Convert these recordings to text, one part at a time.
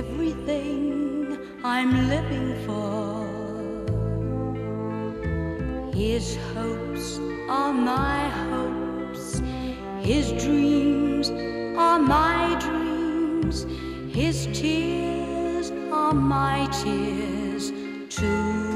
everything I'm living for. His hopes are my hopes, his dreams are my dreams, his tears are my tears too.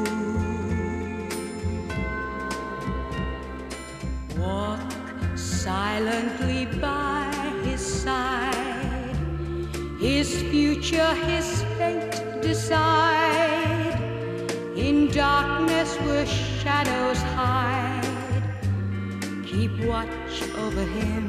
Walk silently by his side, his future, his fate decide. In darkness where shadows hide, keep watch over him.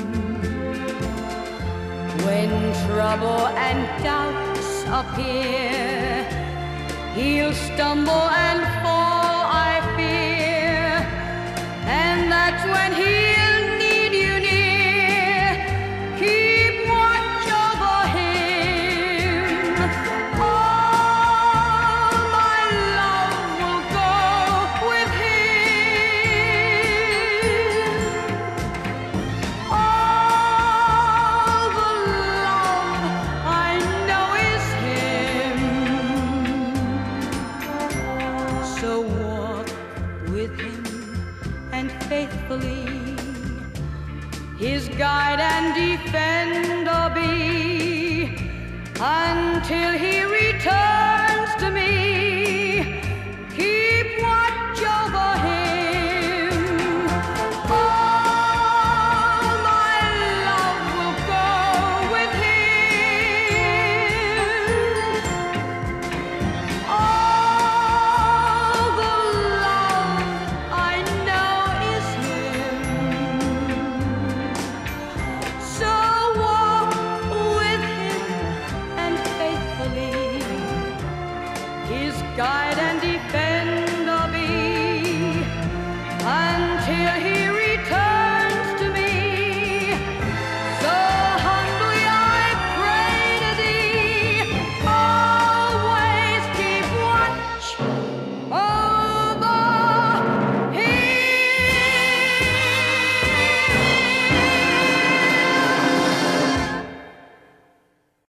When trouble and doubts appear, he'll stumble and fall, I fear, and that's when he'll need you near. Keep watch over him. All my love will go with him. All the love I know is him. So walk with him and faithfully his guide and defender be, until he returns to me. Keep watch over him. All my love will go with him. All the love I know is him. So walk with him and faithfully his guide and defender.